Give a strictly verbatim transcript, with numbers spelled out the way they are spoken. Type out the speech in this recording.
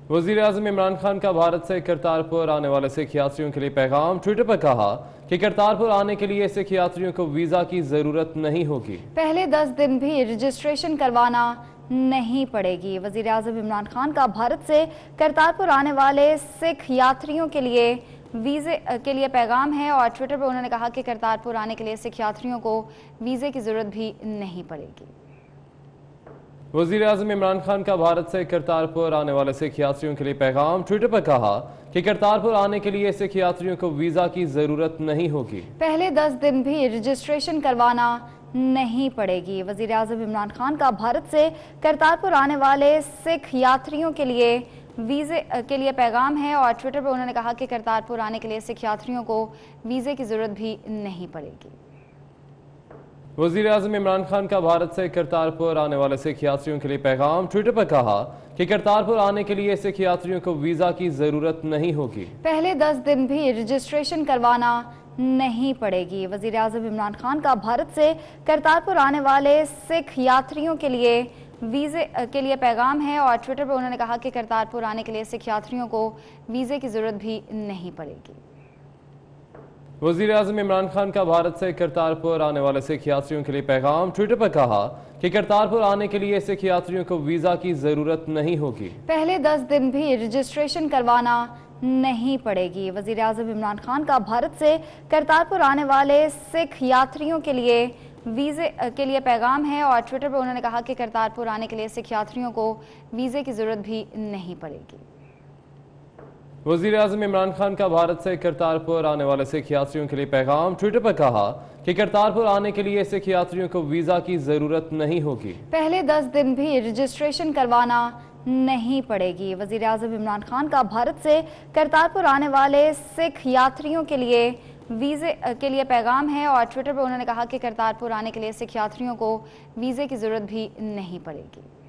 वज़ीर-ए-आज़म इमरान खान का भारत से करतारपुर आने वाले सिख यात्रियों के लिए पैगाम। ट्विटर पर कहा कि करतारपुर आने के लिए सिख यात्रियों को वीजा की जरूरत नहीं होगी। पहले दस दिन भी रजिस्ट्रेशन करवाना नहीं पड़ेगी। वज़ीर-ए-आज़म इमरान खान का भारत से करतारपुर आने वाले सिख यात्रियों के लिए वीज़े के लिए पैगाम है और ट्विटर पर उन्होंने कहा कि करतारपुर आने के लिए सिख यात्रियों को वीज़े की ज़रूरत भी नहीं पड़ेगी। वज़ीर-ए-आज़म इमरान खान का भारत से करतारपुर आने वाले सिख यात्रियों के लिए पैगाम। ट्विटर पर कहा कि करतारपुर आने के लिए सिख यात्रियों को वीजा की जरूरत नहीं होगी। पहले दस दिन भी रजिस्ट्रेशन करवाना नहीं पड़ेगी। वज़ीर-ए-आज़म इमरान खान का भारत से करतारपुर आने वाले सिख यात्रियों के लिए वीज़े के लिए पैगाम है और ट्विटर पर उन्होंने कहा कि करतारपुर आने के लिए सिख यात्रियों को वीज़े की ज़रूरत भी नहीं पड़ेगी। वज़ीर-ए-आज़म इमरान खान का भारत से करतारपुर आने वाले सिख यात्रियों के लिए पैगाम। ट्विटर पर कहा कि करतारपुर आने के लिए सिख यात्रियों को वीजा की जरूरत नहीं होगी। पहले दस दिन भी रजिस्ट्रेशन करवाना नहीं पड़ेगी। वज़ीर-ए-आज़म इमरान खान का भारत से करतारपुर आने वाले सिख यात्रियों के लिए वीज़े के लिए पैगाम है और ट्विटर पर उन्होंने कहा कि करतारपुर आने के लिए सिख यात्रियों को वीज़े की ज़रूरत भी नहीं पड़ेगी। वज़ीर-ए-आज़म इमरान खान का भारत से करतारपुर आने वाले सिख यात्रियों के लिए पैगाम। ट्विटर पर कहा कि करतारपुर आने के लिए सिख यात्रियों को वीजा की जरूरत नहीं होगी। पहले दस दिन भी रजिस्ट्रेशन करवाना नहीं पड़ेगी। वज़ीर-ए-आज़म इमरान खान का भारत से करतारपुर आने वाले सिख यात्रियों के लिए वीज़े के लिए पैगाम है और ट्विटर पर उन्होंने कहा कि करतारपुर आने के लिए सिख यात्रियों को वीज़े की ज़रूरत भी नहीं पड़ेगी। वज़ीर-ए-आज़म इमरान खान का भारत से करतारपुर आने वाले सिख यात्रियों के लिए पैगाम। ट्विटर पर कहा कि करतारपुर आने के लिए सिख यात्रियों को वीजा की जरूरत नहीं होगी। पहले दस दिन भी रजिस्ट्रेशन करवाना नहीं पड़ेगी। वज़ीर-ए-आज़म इमरान खान का भारत से करतारपुर आने वाले सिख यात्रियों के लिए वीज़े के लिए पैगाम है और ट्विटर पर उन्होंने कहा कि करतारपुर आने के लिए सिख यात्रियों को वीज़े की ज़रूरत भी नहीं पड़ेगी।